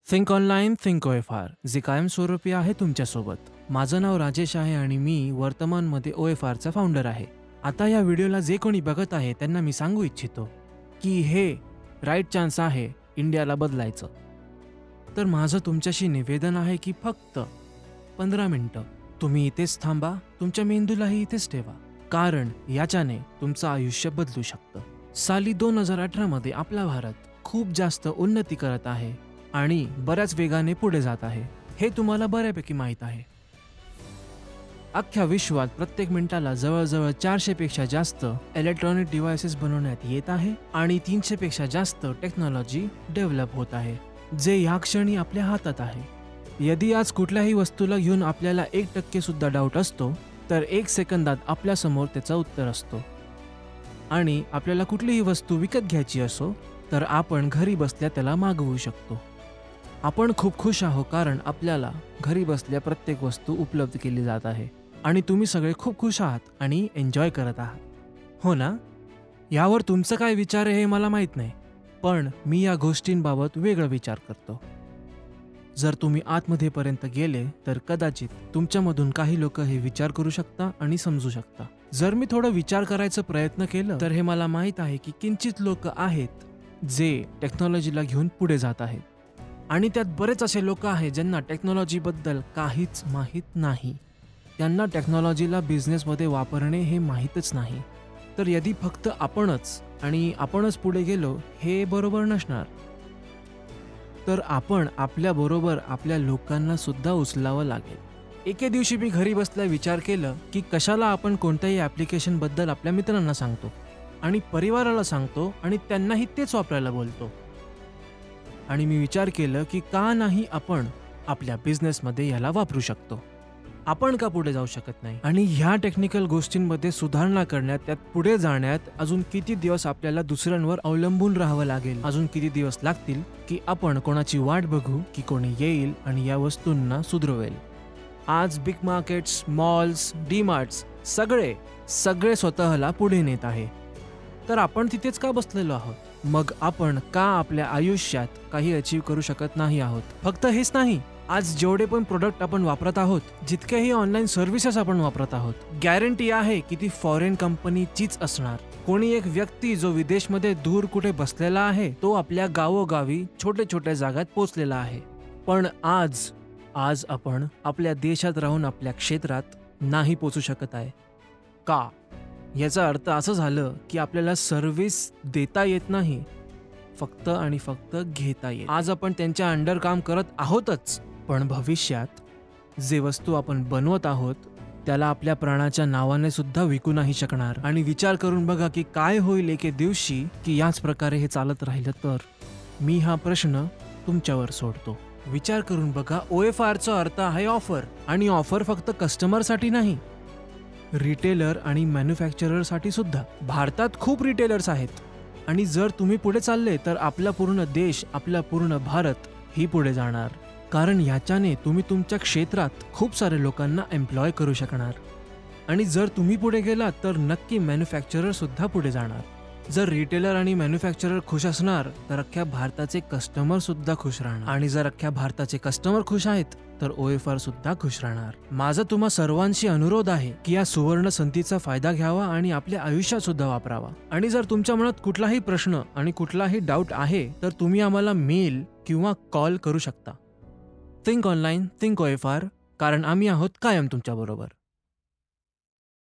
Think online think OFR जे कायमस्वरूपी आहे तुमच्यासोबत. माझं नाव राजेश आहे आणि मी वर्तमानमध्ये OFRचा फाउंडर आहे. आता या व्हिडिओला जे कोणी बघत आहे त्यांना मी सांगू इच्छितो की हे राईट चान्स आहे इंडियाला बदलायचं. तर माझं तुमच्याशी निवेदन आहे की फक्त 15 मिनिटं तुम्ही इथेच थांबा, तुमच्या मेंदूलाही इथेच ठेवा, कारण याच्याने तुमचं आयुष्य बदलू शकतं. साली 2018 मध्ये आपला भारत खूप जास्त उन्नती करत आहे आणि बऱ्याच वेगाने पुढे जात आहे. हे तुम्हाला बऱ्यापैकी माहीत आहे. अख्ख्या विश्वात प्रत्येक मिनिटाला जवळजवळ 400 पेक्षा जास्त इलेक्ट्रॉनिक डिव्हाइसेस बनवण्यात येत आहे आणि 300 पेक्षा जास्त टेक्नॉलॉजी डेव्हलप होत आहे, जे या क्षणी आपल्या हातात आहे. यदि आज कुठल्याही वस्तूला घेऊन आपल्याला 1% सुद्धा डाऊट असतो, तर 1 सेकंदात आपल्यासमोर त्याचं उत्तर असतो. आणि आपल्याला कुठलीही वस्तू विकत घ्यायची असो, तर आपण घरी बसल्या त्याला मागवू शकतो. आपण खूप खुश आहोत कारण आपल्याला घरी बसल्या प्रत्येक वस्तू उपलब्ध केली जात आहे आणि तुम्ही सगळे खूप खुश आहात आणि एन्जॉय करत आहात, हो ना? यावर तुमचं काय विचार आहे हे मला माहीत नाही, पण मी या गोष्टींबाबत वेगळा विचार करतो. जर तुम्ही आतमध्येपर्यंत गेले तर कदाचित तुमच्यामधून काही लोक हे विचार करू शकता आणि समजू शकता. जर मी थोडं विचार करायचा प्रयत्न केलं तर हे मला माहीत आहे की किंचित लोक आहेत जे टेक्नॉलॉजीला घेऊन पुढे जात आहेत आणि त्यात बरेच असे लोक आहेत ज्यांना टेक्नॉलॉजीबद्दल काहीच माहीत नाही. त्यांना टेक्नॉलॉजीला बिझनेसमध्ये वापरणे हे माहीतच नाही. तर यदि फक्त आपणच पुढे गेलो हे बरोबर नसणार. तर आपण आपल्याबरोबर आपल्या लोकांना सुद्धा उचलावं लागेल. एके दिवशी मी घरी बसल्या विचार केलं की कशाला आपण कोणत्याही ॲप्लिकेशनबद्दल आपल्या मित्रांना सांगतो आणि परिवाराला सांगतो आणि त्यांनाही तेच वापरायला बोलतो. आणि मी विचार केलं की का नाही आपण आपल्या बिझनेसमध्ये याला वापरू शकतो. आपण का पुढे जाऊ शकत नाही? आणि ह्या टेक्निकल गोष्टींमध्ये सुधारणा करण्यात, त्यात पुढे जाण्यात अजून किती दिवस आपल्याला दुसऱ्यांवर अवलंबून राहावं लागेल? अजून किती दिवस लागतील की आपण कोणाची वाट बघू की कोणी येईल आणि या वस्तूंना सुधरवेल? आज बिग मार्केट्स, मॉल्स, डीमार्ट्स सगळे स्वतःला पुढे नेत आहे. तर आपण तिथेच का बसलेलो आहोत? मग आपण का आपल्या आयुष्यात काही अचीव करू शकत नाही आहोत? फक्त हेच नाही, आज जेवढे पण प्रोडक्ट आपण वापरत आहोत, जितकेही ऑनलाईन सर्व्हिसेस आपण वापरत आहोत, गॅरंटी आहे की ती फॉरेन कंपनीचीच असणार. कोणी एक व्यक्ती जो विदेशमध्ये दूर कुठे बसलेला आहे, तो आपल्या गावोगावी छोट्या जागात पोहोचलेला आहे. पण आज आपण आपल्या देशात राहून आपल्या क्षेत्रात नाही पोहोचू शकत आहे. का? याचा अर्थ असं झालं की आपल्याला सर्व्हिस देता येत नाही, फक्त आणि फक्त घेता येत. आज आपण त्यांच्या अंडर काम करत आहोतच, पण भविष्यात जे वस्तू आपण बनवत आहोत त्याला आपल्या प्राणाच्या नावाने सुद्धा विकू नाही शकणार. आणि विचार करून बघा की काय होईल एके दिवशी की याच प्रकारे हे चालत राहिलं तर. मी हा प्रश्न तुमच्यावर सोडतो. विचार करून बघा, OFRचा अर्थ आहे ऑफर, आणि ऑफर फक्त कस्टमरसाठी नाही, रिटेलर आणि मॅन्युफॅक्चररसाठी सुद्धा. भारतात खूप रिटेलर्स आहेत आणि जर तुम्ही पुढे चालले तर आपला पूर्ण देश, आपला पूर्ण भारत ही पुढे जाणार. कारण याच्याने तुम्ही तुमच्या क्षेत्रात खूप सारे लोकांना एम्प्लॉय करू शकणार. आणि जर तुम्ही पुढे गेलात तर नक्की मॅन्युफॅक्चरर सुद्धा पुढे जाणार. जर रिटेलर आणि मॅन्युफॅक्चरर खुश असणार तर अख्ख्या भारताचे कस्टमर सुद्धा खुश राहणार. आणि जर अख्ख्या भारताचे कस्टमर खुश आहेत तर OFR सुद्धा खुश राहणार. माझा तुम्हा सर्वांशी अनुरोध आहे की या सुवर्ण संधीचा फायदा घ्यावा आणि आपल्या आयुष्यात सुद्धा वापरावा. आणि जर तुमच्या मनात कुठलाही प्रश्न आणि कुठलाही डाऊट आहे तर तुम्ही आम्हाला मेल किंवा कॉल करू शकता. थिंक ऑनलाईन थिंक OFR, कारण आम्ही आहोत कायम तुमच्याबरोबर.